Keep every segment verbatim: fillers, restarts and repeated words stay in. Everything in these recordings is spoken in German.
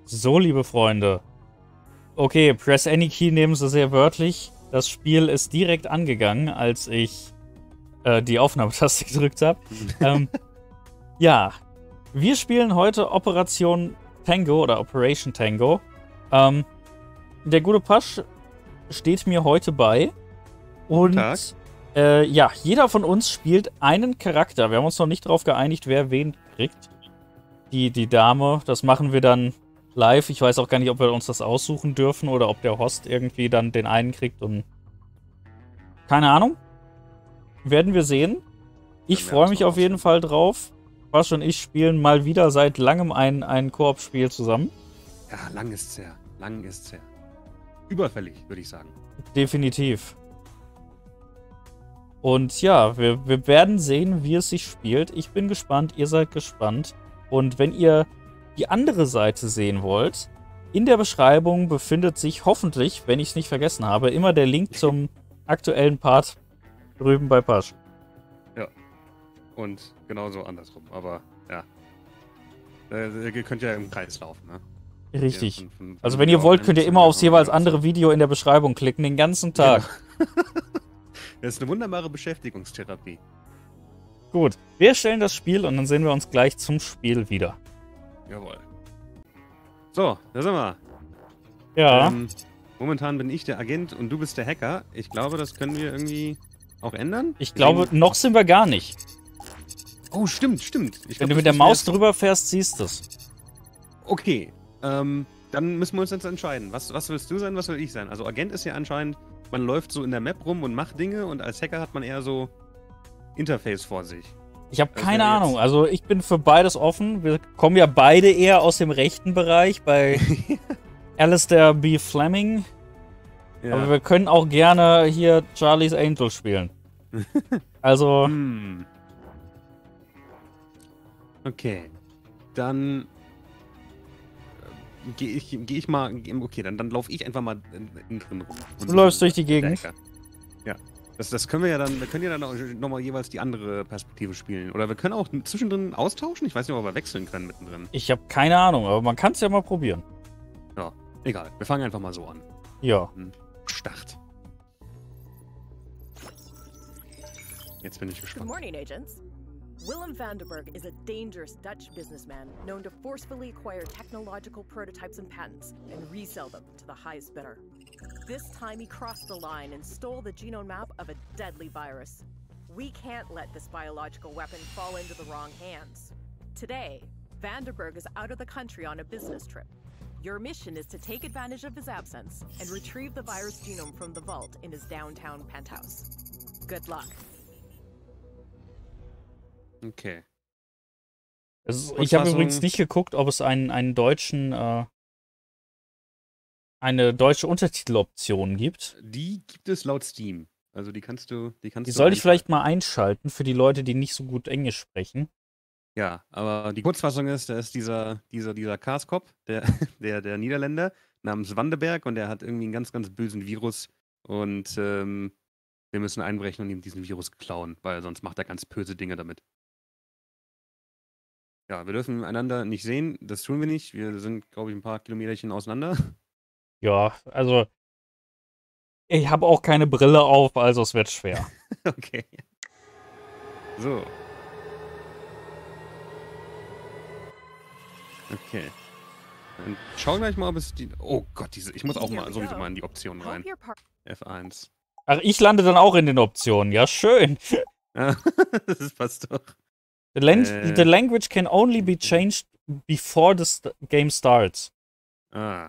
So, liebe Freunde. Okay, Press Any Key nehmen Sie sehr wörtlich. Das Spiel ist direkt angegangen, als ich äh, die Aufnahmetaste gedrückt habe. ähm, ja, wir spielen heute Operation Tango oder Operation Tango. Ähm, der gute Pasch steht mir heute bei. Und äh, ja, jeder von uns spielt einen Charakter. Wir haben uns noch nicht darauf geeinigt, wer wen kriegt. Die, die Dame, das machen wir dann live. Ich weiß auch gar nicht, ob wir uns das aussuchen dürfen oder ob der Host irgendwie dann den einen kriegt und... Keine Ahnung. Werden wir sehen. Ich freue mich auf jeden Fall drauf. Pasch und ich spielen mal wieder seit langem ein, ein Koop-Spiel zusammen. Ja, lang ist's her. Lang ist's her. Überfällig, würde ich sagen. Definitiv. Und ja, wir, wir werden sehen, wie es sich spielt. Ich bin gespannt, ihr seid gespannt. Und wenn ihr die andere Seite sehen wollt, in der Beschreibung befindet sich hoffentlich, wenn ich es nicht vergessen habe, immer der Link zum aktuellen Part drüben bei Pasch. Ja. Und genauso andersrum. Aber ja. Äh, ihr könnt ja im Kreis laufen, ne? Richtig. Von, von, von also wenn ihr wollt, könnt ihr immer aufs jeweils andere Video in der Beschreibung klicken, den ganzen Tag. Genau. Das ist eine wunderbare Beschäftigungstherapie. Gut, wir stellen das Spiel und dann sehen wir uns gleich zum Spiel wieder. Jawohl. So, da sind wir. Ja. Ähm, momentan bin ich der Agent und du bist der Hacker. Ich glaube, das können wir irgendwie auch ändern. Ich glaube, Deswegen... noch sind wir gar nicht. Oh, stimmt, stimmt. Ich Wenn glaub, du mit der Maus drüber fährst, siehst du es. Okay, ähm, dann müssen wir uns jetzt entscheiden. Was, was willst du sein, was will ich sein? Also Agent ist ja anscheinend, man läuft so in der Map rum und macht Dinge und als Hacker hat man eher so Interface vor sich. Ich habe keine Ahnung. Also ich bin für beides offen. Wir kommen ja beide eher aus dem rechten Bereich bei Alistair B. Fleming. Ja. Aber wir können auch gerne hier Charlie's Angel spielen. Also... Hm. Okay. Dann... Gehe ich, geh ich mal... Okay, dann, dann laufe ich einfach mal innen drin rum. Du läufst durch die Gegend. Ja. Das, das können wir ja dann, wir können ja dann nochmal jeweils die andere Perspektive spielen. Oder wir können auch zwischendrin austauschen. Ich weiß nicht, ob wir wechseln können mittendrin. Ich habe keine Ahnung, aber man kann es ja mal probieren. Ja, egal. Wir fangen einfach mal so an. Ja. Start. Jetzt bin ich gespannt. Good morning, agents. Willem Vandenberg is a dangerous Dutch businessman known to forcefully acquire technological prototypes and patents and resell them to the highest bidder. This time he crossed the line and stole the genome map of a deadly virus. We can't let this biological weapon fall into the wrong hands. Today, Vandenberg is out of the country on a business trip. Your mission is to take advantage of his absence and retrieve the virus genome from the vault in his downtown penthouse. Good luck. Okay. Ist, ich habe übrigens nicht geguckt, ob es einen, einen deutschen, äh, eine deutsche Untertiteloption gibt. Die gibt es laut Steam. Also die kannst du, die kannst die du. Soll ich vielleicht mal einschalten für die Leute, die nicht so gut Englisch sprechen. Ja, aber die Kurzfassung ist, da ist dieser, dieser, dieser Karskop, der, der, der Niederländer, namens Vandenberg und der hat irgendwie einen ganz, ganz bösen Virus und ähm, wir müssen einbrechen und ihm diesen Virus klauen, weil sonst macht er ganz böse Dinge damit. Ja, wir dürfen einander nicht sehen, das tun wir nicht. Wir sind, glaube ich, ein paar Kilometerchen auseinander. Ja, also ich habe auch keine Brille auf, also es wird schwer. Okay. So. Okay. Dann schau gleich mal, ob es die... Oh Gott, diese... ich muss auch mal sowieso mal in die Optionen rein. F eins. Ach, ich lande dann auch in den Optionen. Ja, schön. Das passt doch. The, äh. the language can only be changed before the st game starts. Ah.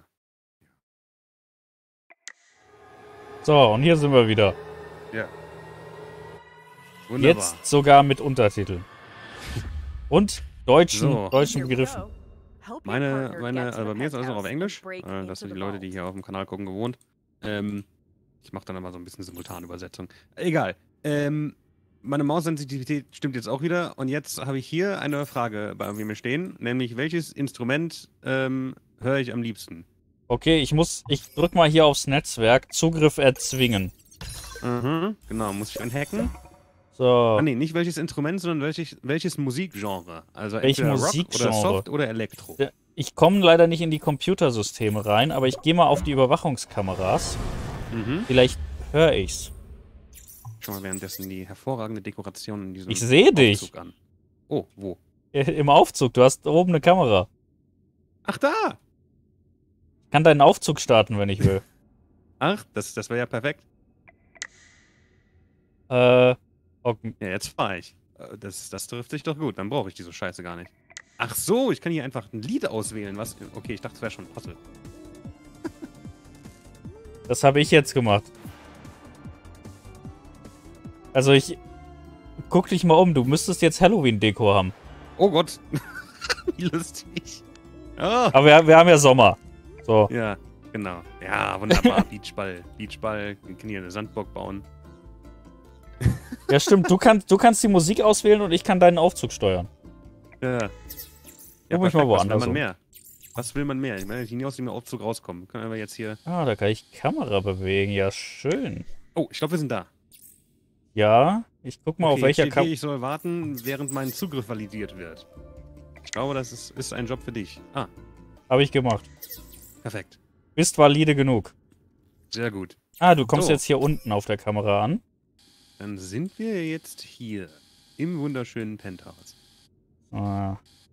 So, und hier sind wir wieder. Ja. Wunderbar. Jetzt sogar mit Untertiteln. Und deutschen, so. deutschen Begriffen. Meine, meine, also bei mir ist alles noch auf Englisch. Äh, das sind die Leute, die hier auf dem Kanal gucken, gewohnt. Ähm, ich mache dann immer so ein bisschen Simultanübersetzung. Egal. Ähm, meine Maussensitivität stimmt jetzt auch wieder. Und jetzt habe ich hier eine Frage bei mir stehen. Nämlich, welches Instrument ähm, höre ich am liebsten? Okay, ich muss, ich drück mal hier aufs Netzwerk. Zugriff erzwingen. Mhm, genau, muss ich einhacken. So. Ah, nee, nicht welches Instrument, sondern welches, welches Musikgenre. Also Welche entweder Musikgenre? Rock oder Soft oder Elektro. Der, ich komme leider nicht in die Computersysteme rein, aber ich gehe mal auf die Überwachungskameras. Mhm. Vielleicht höre ich's. Schau mal währenddessen die hervorragende Dekoration in diesem Ich sehe dich. Aufzug an. Oh, wo? Im Aufzug, du hast oben eine Kamera. Ach, da! Ich kann deinen Aufzug starten, wenn ich will. Ach, das, das wäre ja perfekt. äh, okay. Ja, jetzt fahre ich. Äh, Das, das trifft sich doch gut, dann brauche ich diese Scheiße gar nicht. Ach so, ich kann hier einfach ein Lied auswählen, was? Okay, ich dachte, es wäre schon ein Puzzle. Das habe ich jetzt gemacht. Also ich... Guck dich mal um, du müsstest jetzt Halloween-Deko haben. Oh Gott. Wie lustig. Oh. Aber wir, wir haben ja Sommer. So. Ja, genau. Ja, wunderbar. Beachball. Beachball. Wir können hier eine Sandburg bauen. Ja, stimmt. Du kannst, du kannst die Musik auswählen und ich kann deinen Aufzug steuern. Ja. Ja, Guck mich mal was will woanders man um. mehr? Was will man mehr? Ich meine, ich nie aus dem Aufzug rauskommen. Können wir jetzt hier... Ah, da kann ich Kamera bewegen. Ja, schön. Oh, ich glaube, wir sind da. Ja, ich guck mal, Okay, auf welcher steht hier, Kamera... ich soll warten, während mein Zugriff validiert wird. Ich glaube, das ist, ist ein Job für dich. Ah, Habe ich gemacht. perfekt. Bist valide genug. Sehr gut. Ah, du kommst So. jetzt hier unten auf der Kamera an. Dann sind wir jetzt hier. Im wunderschönen Penthouse. Ah.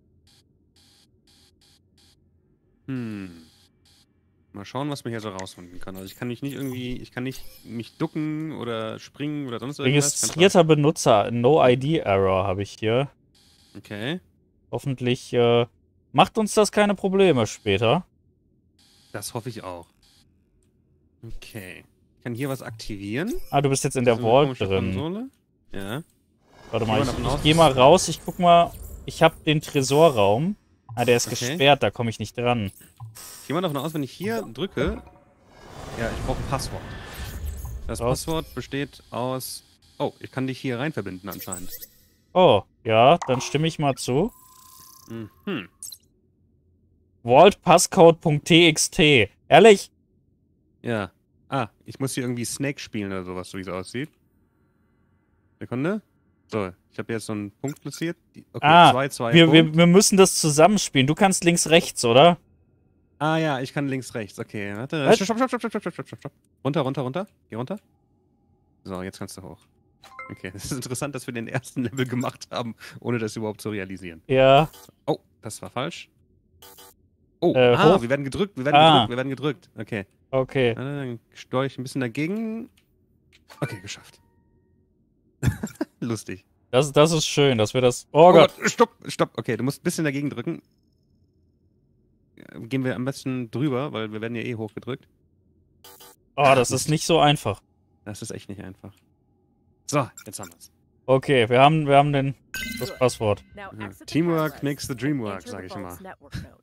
Hm. Mal schauen, was man hier so rausfinden kann. Also ich kann mich nicht irgendwie, ich kann nicht mich ducken oder springen oder sonst irgendwas. Registrierter Benutzer, No-I D-Error habe ich hier. Okay. Hoffentlich äh, macht uns das keine Probleme später. Das hoffe ich auch. Okay. Ich kann hier was aktivieren. Ah, du bist jetzt in der So eine Vault komische drin. Konsole. Ja. Warte Geh mal, mal ich, davon ich aus, gehe mal dass- raus. Ich guck mal. Ich habe den Tresorraum. Ah, der ist Okay. gesperrt, da komme ich nicht dran. Ich gehe mal davon aus, wenn ich hier drücke. Ja, ich brauche ein Passwort. Das Raus. Passwort besteht aus. Oh, ich kann dich hier rein verbinden anscheinend. Oh, ja, dann stimme ich mal zu. Mhm. vaultpasscode.txt. Ehrlich? Ja. Ah, ich muss hier irgendwie Snake spielen oder sowas, so wie es aussieht. Sekunde. So, ich habe jetzt so einen Punkt platziert. Die- Okay, Ah, zwei, zwei. Wir, wir, Punkt. wir müssen das zusammenspielen. Du kannst links, rechts, oder? Ah ja, ich kann links, rechts. Okay, warte. Was? Stopp, stopp, stopp, stopp, stopp, stopp, stopp, stopp. Runter, runter, runter. Geh runter. So, jetzt kannst du hoch. Okay, das ist interessant, dass wir den ersten Level gemacht haben, ohne das überhaupt zu realisieren. Ja. Oh, das war falsch. Oh, Äh, ah, hoch? wir werden gedrückt, wir werden Ah. gedrückt, wir werden gedrückt. Okay. Okay. Äh, Dann steuere ich ein bisschen dagegen. Okay, geschafft. Lustig. Das, das ist schön, dass wir das... Oh, Gott. Stopp, stopp. Okay, du musst ein bisschen dagegen drücken. Ja, Gehen wir am besten drüber, weil wir werden ja eh hochgedrückt. Oh, das ist nicht so einfach. Das ist echt nicht einfach. So, jetzt haben wir's. Okay, wir haben, wir haben den, das Passwort. Now Mhm. exit the Teamwork cameras makes the dream work, and enter sag the ich vault's immer. network node.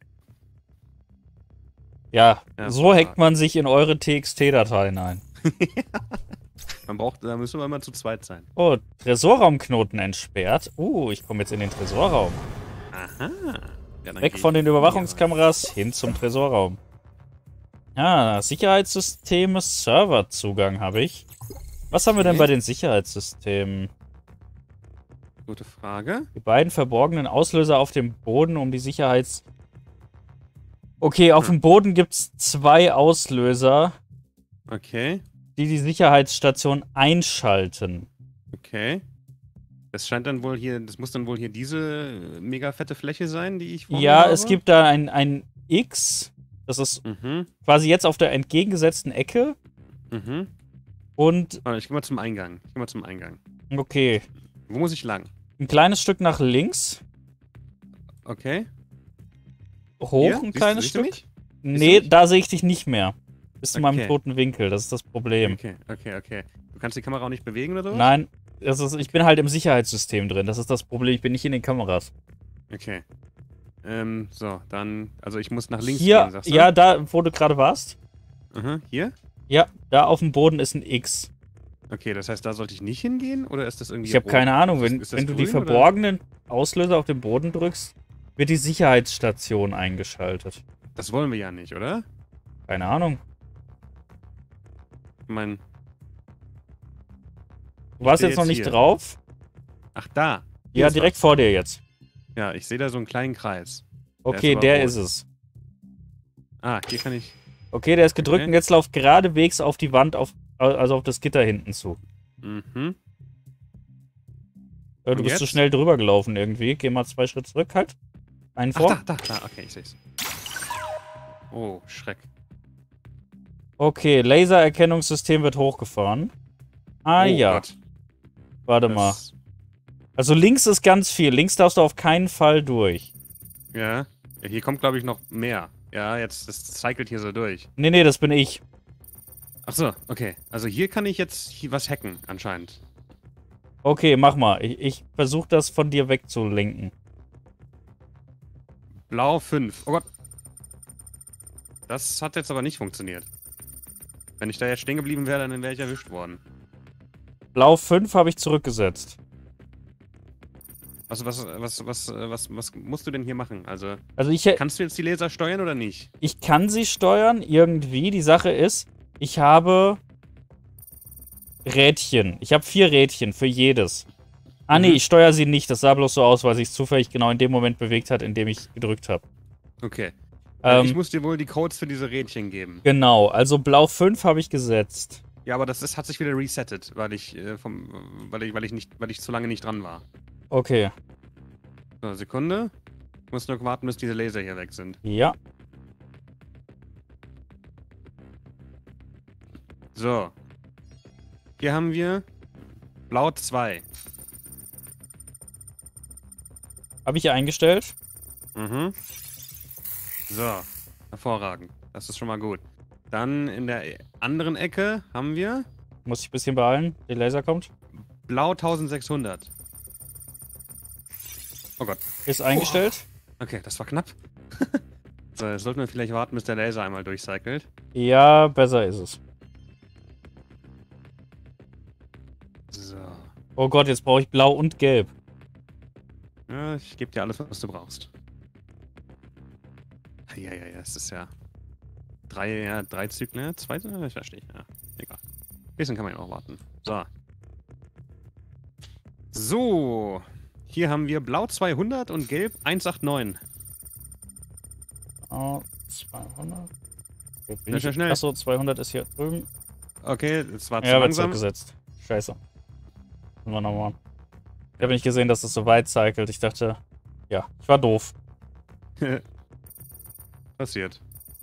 Ja, Ja, so wunderbar. hackt man sich in eure T X T-Dateien ein. Man braucht, da müssen wir immer zu zweit sein. Oh, Tresorraumknoten entsperrt. Uh, ich komme jetzt in den Tresorraum. Aha. Ja, dann Weg geh von ich den hier Überwachungskameras hin zum Tresorraum. Ah, Sicherheitssysteme, Serverzugang habe ich. Was haben wir denn Okay. bei den Sicherheitssystemen? rein. Gute Frage. Die beiden verborgenen Auslöser auf dem Boden, um die Sicherheits... Okay, auf Hm. dem Boden gibt es zwei Auslöser, Okay. die die Sicherheitsstation einschalten. Okay. Das scheint dann wohl hier, das muss dann wohl hier diese mega fette Fläche sein, die ich vor mir Ja, habe. es gibt da ein, ein X, das ist Mhm. quasi jetzt auf der entgegengesetzten Ecke. Mhm. Und, Warte, ich geh mal zum Eingang. Ich geh mal zum Eingang. okay, Wo muss ich lang? ein kleines Stück nach links, Okay. hoch Hier? ein Siehst- kleines siehst du Stück. mich? Nee, mich? da sehe ich dich nicht mehr. Bist in meinem Okay. toten Winkel, das ist das Problem. Okay, okay, okay. Du kannst die Kamera auch nicht bewegen oder so? Nein, das ist, ich bin halt im Sicherheitssystem drin, das ist das Problem, ich bin nicht in den Kameras. Okay. Ähm, so, dann, also ich muss nach links Hier, gehen, sagst du? ja, da, wo du gerade warst. Aha, hier? Ja, da auf dem Boden ist ein X. Okay, das heißt, da sollte ich nicht hingehen oder ist das irgendwie Ich habe rot? keine Ahnung, Ist das- wenn, ist das wenn du die grün, oder? verborgenen Auslöser auf den Boden drückst, wird die Sicherheitsstation eingeschaltet. Das wollen wir ja nicht, oder? Keine Ahnung. Ich mein, Du warst stehe jetzt noch jetzt nicht hier. drauf? ach da. Hier Ja, ist direkt was. vor dir jetzt. Ja, ich sehe da so einen kleinen Kreis. Okay, aber der rot. ist es. Ah, hier kann ich... Okay, der ist gedrückt Okay. und jetzt lauf geradewegs auf die Wand, auf, also auf das Gitter hinten zu. Mhm. Äh, du Und bist zu jetzt? schnell drüber gelaufen irgendwie. Geh mal zwei Schritte zurück halt. Einen Ach, vor. da, da, da. Okay, ich seh's. Oh, Schreck. Okay, Lasererkennungssystem wird hochgefahren. Ah oh ja, Gott. warte mal. Das, Also links ist ganz viel. Links darfst du auf keinen Fall durch. ja. ja. Hier kommt, glaube ich, noch mehr. Ja, jetzt, das cycelt hier so durch. Nee, nee, das bin ich. Ach so, okay. Also hier kann ich jetzt hier was hacken, anscheinend. Okay, mach mal. Ich, ich versuche das von dir wegzulenken. Blau fünf. Oh Gott. Das hat jetzt aber nicht funktioniert. Wenn ich da jetzt stehen geblieben wäre, dann wäre ich erwischt worden. Blau fünf habe ich zurückgesetzt. Was, was, was, was, was, was musst du denn hier machen? Also, Also ich, kannst du jetzt die Laser steuern oder nicht? ich kann sie steuern, irgendwie. Die Sache ist, ich habe Rädchen. Ich habe vier Rädchen für jedes. Ah nee, Mhm. ich steuere sie nicht. Das sah bloß so aus, weil sich zufällig genau in dem Moment bewegt hat, in dem ich gedrückt habe. Okay. Äh, Ähm, ich muss dir wohl die Codes für diese Rädchen geben. genau, also Blau fünf habe ich gesetzt. Ja, aber das ist, hat sich wieder resettet, weil ich, äh, vom, weil ich, weil ich nicht, weil ich zu lange nicht dran war. Okay, So, Sekunde. Ich muss nur warten, bis diese Laser hier weg sind. ja. So. Hier haben wir Blau zwei. Habe ich hier eingestellt. Mhm. So. Hervorragend. Das ist schon mal gut. Dann in der anderen Ecke haben wir Muss ich ein bisschen beeilen. Der Laser kommt. Blau eintausendsechshundert. Oh Gott. Ist eingestellt. Okay, das war knapp. So, jetzt sollten wir vielleicht warten, bis der Laser einmal durchcycelt. Ja, besser ist es. So. Oh Gott, jetzt brauche ich Blau und Gelb. Ja, ich gebe dir alles, was du brauchst. Ja, ja, ja, es ist ja. Drei, ja, drei Zyklen, ja, zwei, ja, ich verstehe. Ja, egal. Ein bisschen kann man ja auch warten. So. So. Hier haben wir Blau zweihundert und Gelb hundertneunundachtzig. Oh, zweihundert. Okay, bin Schnell, ich- schnell, schnell. Achso, zweihundert ist hier drüben. Okay, es war zu Ja, wird langsam. zurückgesetzt. Scheiße. Machen wir nochmal. Ich habe nicht gesehen, dass das so weit cycelt. Ich dachte, ja, ich war doof. Passiert.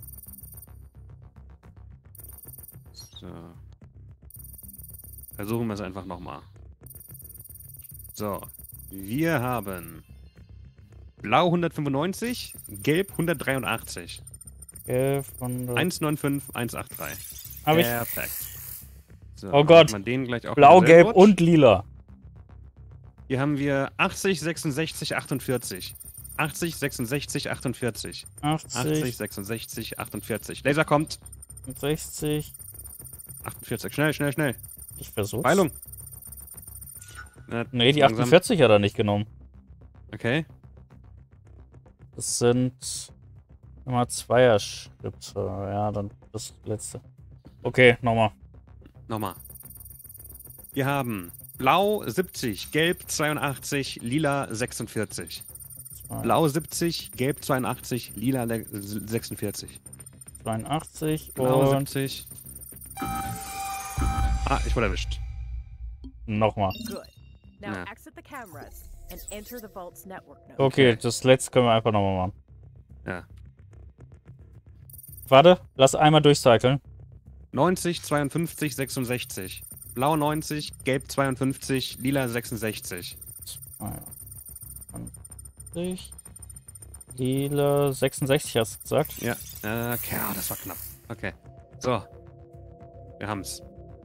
So. Versuchen wir es einfach nochmal. So. Wir haben Blau hundertfünfundneunzig, Gelb hundertdreiundachtzig. Gelb von hundertfünfundneunzig, hundertachtunddreißig. Hab ich. Perfekt. So, Oh dann Gott. macht man den gleich auch Blau, mit Gelb Selwood. und Lila. Hier haben wir achtzig, sechsundsechzig, achtundvierzig. achtzig, sechsundsechzig, achtundvierzig. achtzig, achtzig, sechsundsechzig, achtundvierzig. Laser kommt. sechzig. achtundvierzig. Schnell, schnell, schnell. Ich versuch's. Beilung. Na, Nee, die langsam. achtundvierzig hat er nicht genommen. Okay. Das sind immer Zweier-Schritte. Ja, dann das letzte. Okay, nochmal. Nochmal. Wir haben Blau siebzig, Gelb zweiundachtzig, Lila sechsundvierzig. Zwei- Blau siebzig, Gelb zweiundachtzig, Lila le- sechsundvierzig. zweiundachtzig Blau und siebzig. Ah, ich wurde erwischt. nochmal. Good. Now Yeah. exit the cameras and enter the vault's network node. Okay, Okay. das letzte können wir einfach nochmal machen. Ja. Warte, lass einmal durchcyclen. neunzig, zweiundfünfzig, sechsundsechzig. Blau neunzig, Gelb zweiundfünfzig, Lila sechsundsechzig. zweiundfünfzig. Lila sechsundsechzig hast du gesagt. Ja. Äh, okay, ah, das war knapp. Okay. So. Wir haben's.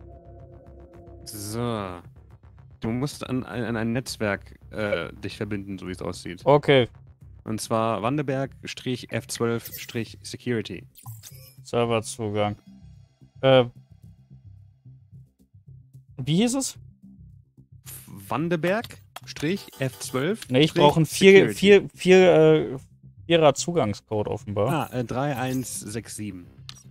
So. Du musst an, an ein Netzwerk äh, dich verbinden, so wie es aussieht. Okay, Und zwar Wandeberg-F zwölf-Security. Serverzugang. Äh. Wie hieß es? Wandeberg-F zwölf. Ne, ich brauche einen vier, vier, vier, äh, Vierer Zugangscode offenbar. Ah, äh, drei eins sechs sieben.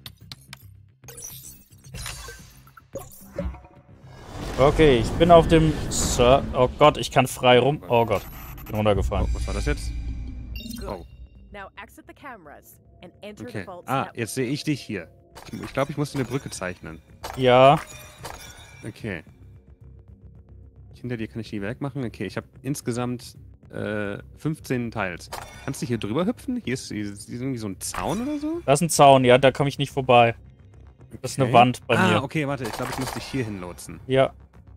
Okay, ich bin auf dem Ser Oh Gott, ich kann frei rum. Oh Gott, bin Oh, runtergefallen. was war das jetzt? Good. Oh. Now exit the cameras and enter Okay. the vault's Ah, network. jetzt sehe ich dich hier. Ich glaube, ich, glaub, ich musste eine Brücke zeichnen. Ja. Okay. Hinter dir kann ich die wegmachen. Okay, ich habe insgesamt äh, fünfzehn Teils. Kannst du hier drüber hüpfen? Hier ist, hier ist irgendwie so ein Zaun oder so? Das ist ein Zaun, ja, da komme ich nicht vorbei. Das ist eine Okay. Wand bei ah, mir. okay, warte. Ich glaube, ich muss dich hier hinlotsen. Ja.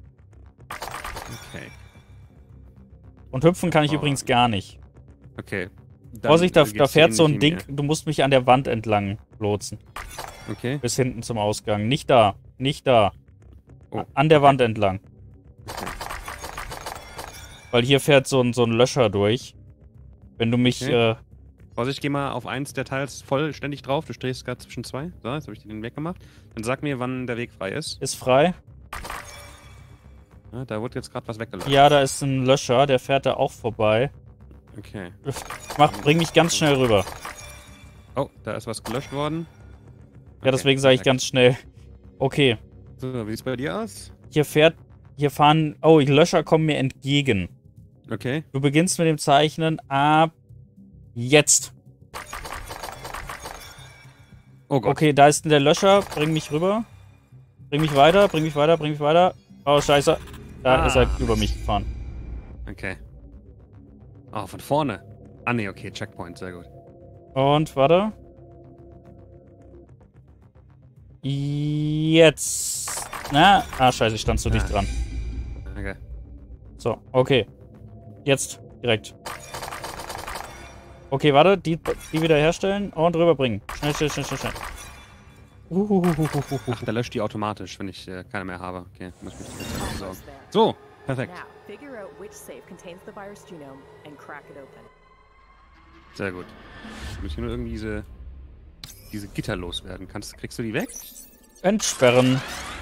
Okay. Und hüpfen kann ich Oh. übrigens gar nicht. Okay. Dann, Vorsicht, da, äh, da geht's fährt so ein ähnlich Ding, wie du musst mich an der Wand entlang lotsen. mir. Okay. Bis hinten zum Ausgang. Nicht da, nicht da. Oh, An der Wand entlang. Okay. Weil hier fährt so ein, so ein Löscher durch. Wenn du mich, Okay. äh, Vorsicht, geh mal auf eins der Teils vollständig drauf. Du stehst gerade zwischen zwei. So, jetzt habe ich den weggemacht. Dann sag mir, wann der Weg frei ist. ist frei. Ja, da wurde jetzt gerade was weggelassen. Ja, da ist ein Löscher, der fährt da auch vorbei. Okay. Mach, bring mich ganz schnell rüber. Oh, da ist was gelöscht worden. Ja, Okay, deswegen sage ich perfekt. ganz schnell. Okay, So, wie sieht's bei dir aus? hier fährt, hier fahren, oh, die Löscher kommen mir entgegen. Okay. Du beginnst mit dem Zeichnen ab jetzt. Oh Gott. Okay, da ist der Löscher, bring mich rüber. Bring mich weiter, bring mich weiter, bring mich weiter. Oh, scheiße. Da Ah. ist er über mich gefahren. Okay. Oh, von vorne. Ah, nee, okay, Checkpoint, sehr gut. Und, warte. Jetzt. Na, ah, scheiße, ich stand zu dicht Ah. dran. Okay. So, okay. Jetzt, direkt. Okay, warte, die, die wieder herstellen und rüberbringen. Schnell, schnell, schnell, schnell, schnell. Uhuhuhuhuhu. Ach, der löscht die automatisch, wenn ich äh, keine mehr habe. Okay, muss ich mich direkt besorgen. Almost there. So, perfekt. Now, figure out which safe contains the virus genome and crack it open. Sehr gut. Ich muss hier nur irgendwie diese, diese Gitter loswerden. Kannst, kriegst du die weg? Entsperren.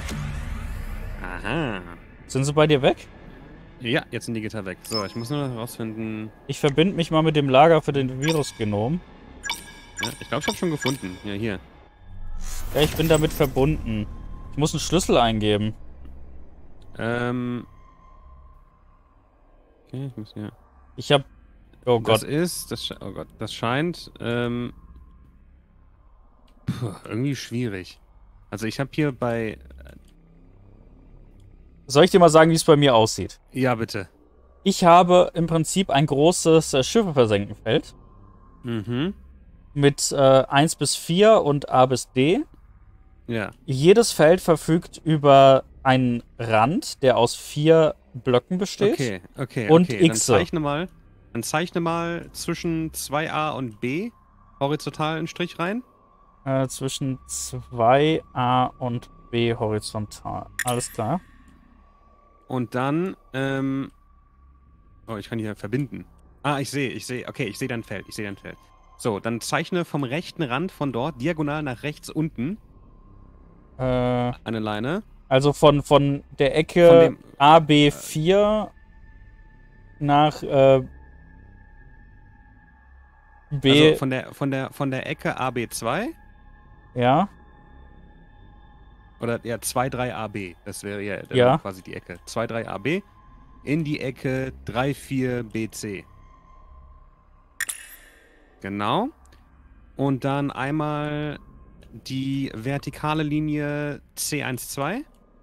Aha. Sind sie bei dir weg? Ja, jetzt sind die Gitter weg. So, ich muss nur noch herausfinden. Ich verbinde mich mal mit dem Lager für den Virusgenom. Ja, ich glaube, ich habe schon gefunden. Ja, hier. Ja, ich bin damit verbunden. Ich muss einen Schlüssel eingeben. Ähm. Okay, ich muss hier. Ich hab... Oh Das Gott. ist, das, sche- oh Gott, das scheint, ähm, puh, irgendwie schwierig. Also ich habe hier bei, Soll ich dir mal sagen, wie es bei mir aussieht? ja bitte. Ich habe im Prinzip ein großes äh, Schiffe-Versenken-Feld Mhm, mit äh, eins bis vier und A bis D. ja, Jedes Feld verfügt über einen Rand, der aus vier Blöcken besteht. okay, okay, Und okay. Dann Xe. zeichne mal, dann zeichne mal zwischen zwei a und B horizontal einen Strich rein. Äh, zwischen zwei A und B horizontal. Alles klar. Und dann, ähm, oh, ich kann hier verbinden. Ah, ich sehe, ich sehe, okay, ich sehe dein Feld, ich sehe dein Feld. So, dann zeichne vom rechten Rand von dort diagonal nach rechts unten Äh, eine Leine. also von, von der Ecke Von dem- A B vier nach äh, B. Also von der, von der, von der Ecke A B zwei ja, oder ja, zwei drei A B. Das wäre ja, das Ja. wäre quasi die Ecke. zwei drei A B in die Ecke drei vier B C. Genau. Und dann einmal die vertikale Linie C eins zwei.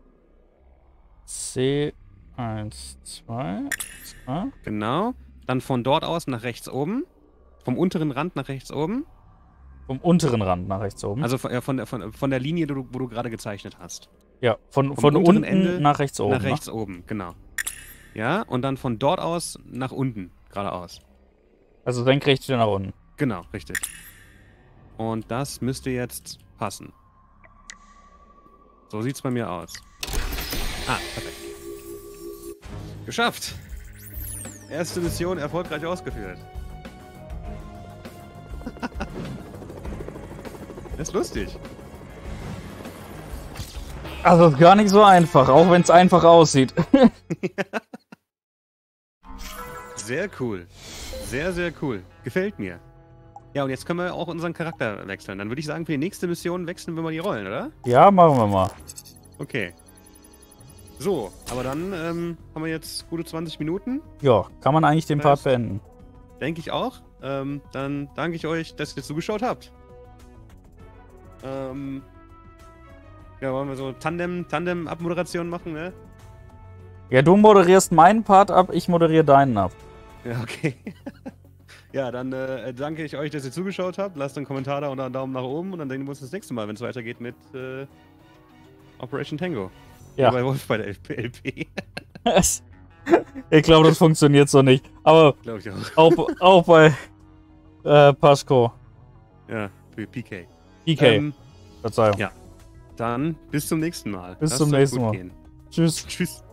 C eins, zwei, zwei. Genau. Dann von dort aus nach rechts oben. Vom unteren Rand nach rechts oben. Vom unteren Rand nach rechts oben. Also von, äh, von, der, von, von der Linie, die du, wo du gerade gezeichnet hast. ja, von, vom von unteren unten Ende nach rechts oben. nach rechts oben, genau. Ja, und dann von dort aus nach unten, geradeaus. Ne? Also senkrecht wieder nach unten. Genau, richtig. Und das müsste jetzt passen. So sieht's bei mir aus. Ah, perfekt. Geschafft! Erste Mission erfolgreich ausgeführt. Das ist lustig. Also ist gar nicht so einfach, auch wenn es einfach aussieht. Sehr cool. Sehr, sehr cool. Gefällt mir. Ja, und jetzt können wir auch unseren Charakter wechseln. Dann würde ich sagen, für die nächste Mission wechseln wir mal die Rollen, oder? Ja, machen wir mal. Okay. So, aber dann ähm, haben wir jetzt gute zwanzig Minuten. Ja, kann man eigentlich den Part Nice. beenden. Denke ich auch. Ähm, dann danke ich euch, dass ihr zugeschaut habt. Ähm, ja, wollen wir so Tandem, Tandem-Abmoderation machen, ne? Ja, du moderierst meinen Part ab, ich moderiere deinen ab. Ja, okay. Ja, dann äh, danke ich euch, dass ihr zugeschaut habt. Lasst einen Kommentar da und einen Daumen nach oben und dann sehen wir uns das nächste Mal, wenn es weitergeht mit äh, Operation Tango. Ja. Bei Wolf bei der L P. Ich glaube, das funktioniert so nicht. Aber Glaube ich auch. auch, auch bei äh, Pasco. Ja, für P K. P K. Ähm, Verzeihung. ja. Dann bis zum nächsten Mal. Bis Lasst zum euch nächsten gut Mal. Gehen. Tschüss. Tschüss.